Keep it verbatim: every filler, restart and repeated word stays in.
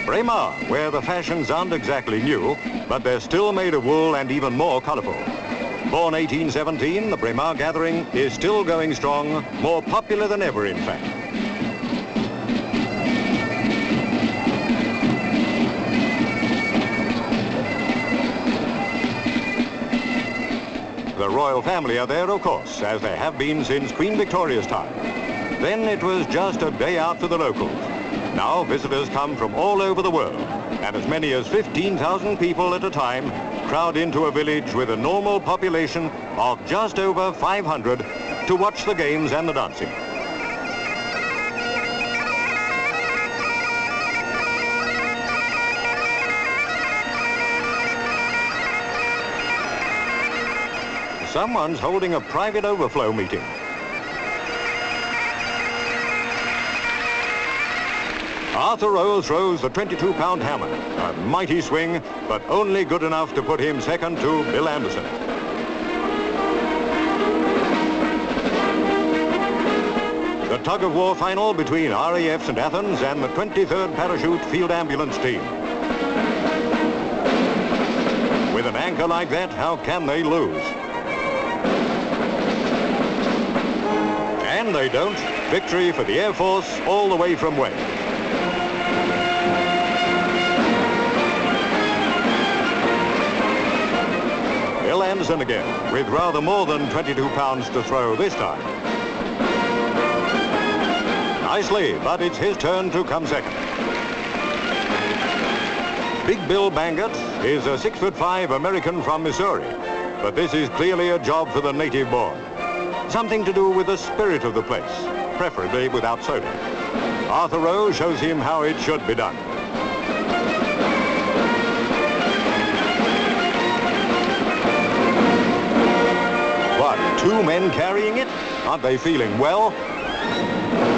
Braemar, where the fashions aren't exactly new, but they're still made of wool and even more colourful. Born eighteen seventeen, the Braemar gathering is still going strong, more popular than ever, in fact. The royal family are there, of course, as they have been since Queen Victoria's time. Then it was just a day out for the locals. Now visitors come from all over the world, and as many as fifteen thousand people at a time crowd into a village with a normal population of just over five hundred to watch the games and the dancing. Someone's holding a private overflow meeting. Arthur Rowe throws the twenty-two pound hammer. A mighty swing, but only good enough to put him second to Bill Anderson. The tug-of-war final between R A F Saint Athens and the twenty-third Parachute Field Ambulance Team. With an anchor like that, how can they lose? And they don't. Victory for the Air Force all the way from Wales. Bill Anderson again, with rather more than twenty-two pounds to throw this time. Nicely, but it's his turn to come second. Big Bill Bangert is a six foot five American from Missouri, but this is clearly a job for the native born. Something to do with the spirit of the place, preferably without soda. Arthur Rowe shows him how it should be done. What, two men carrying it? Aren't they feeling well?